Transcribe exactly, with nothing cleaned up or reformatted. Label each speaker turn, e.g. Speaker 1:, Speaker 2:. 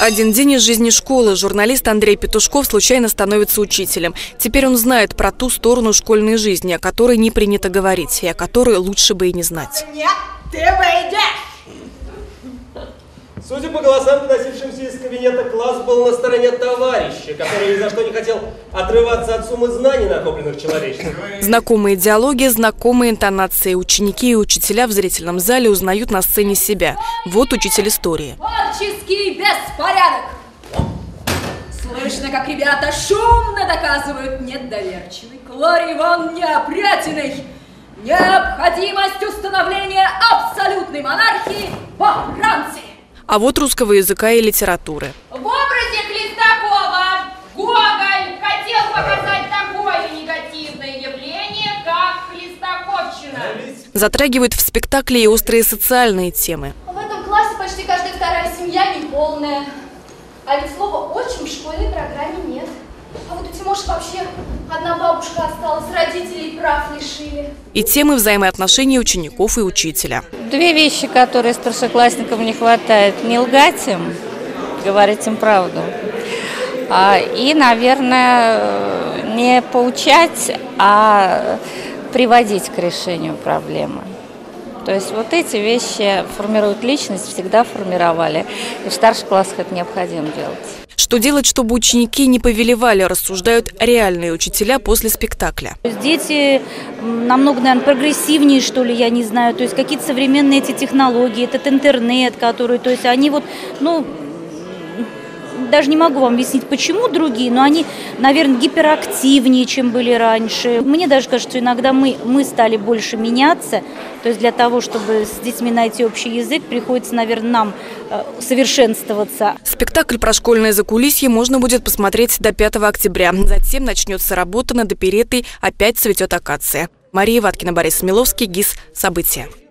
Speaker 1: Один день из жизни школы. Журналист Андрей Петушков случайно становится учителем. Теперь он знает про ту сторону школьной жизни, о которой не принято говорить, и о которой лучше бы и не знать.
Speaker 2: Нет, ты выйдешь!
Speaker 3: Судя по голосам, доносившимся из кабинета, класс был на стороне товарища, который ни за что не хотел отрываться от суммы знаний, накопленных человечеством.
Speaker 1: Знакомые диалоги, знакомые интонации. Ученики и учителя в зрительном зале узнают на сцене себя. Вот учитель истории.
Speaker 4: Творческий беспорядок. Слышно, как ребята шумно доказывают недоверчивый Кларивон неопрятный необходимость установления абсолютной монархии во Франции.
Speaker 1: А вот русского языка и литературы.
Speaker 5: В образе Хлестакова Гоголь хотел показать такое негативное явление, как хлестаковщина.
Speaker 1: Затрагивают в спектакле и острые социальные темы.
Speaker 6: В этом классе почти каждая вторая семья неполная. А ведь слова «отчим» в школьной программе нет. А вот у Тимоши вообще одна бабушка осталась, родителей прав лишили.
Speaker 1: И темы взаимоотношений учеников и учителя.
Speaker 7: Две вещи, которые старшеклассникам не хватает: не лгать им, говорить им правду. И, наверное, не поучать, а приводить к решению проблемы. То есть вот эти вещи формируют личность, всегда формировали. И в старших классах это необходимо делать.
Speaker 1: Что делать, чтобы ученики не повелевали, рассуждают реальные учителя после спектакля.
Speaker 8: Дети намного, наверное, прогрессивнее, что ли, я не знаю. То есть какие-то современные эти технологии, этот интернет, который, то есть они вот, ну, даже не могу вам объяснить, почему другие, но они, наверное, гиперактивнее, чем были раньше. Мне даже кажется, что иногда мы, мы стали больше меняться. То есть для того, чтобы с детьми найти общий язык, приходится, наверное, нам э, совершенствоваться.
Speaker 1: Спектакль про школьное закулисье можно будет посмотреть до пятого октября. Затем начнется работа над опереттой «Опять цветет акация». Мария Ваткина, Борис Смеловский, ГИС «События».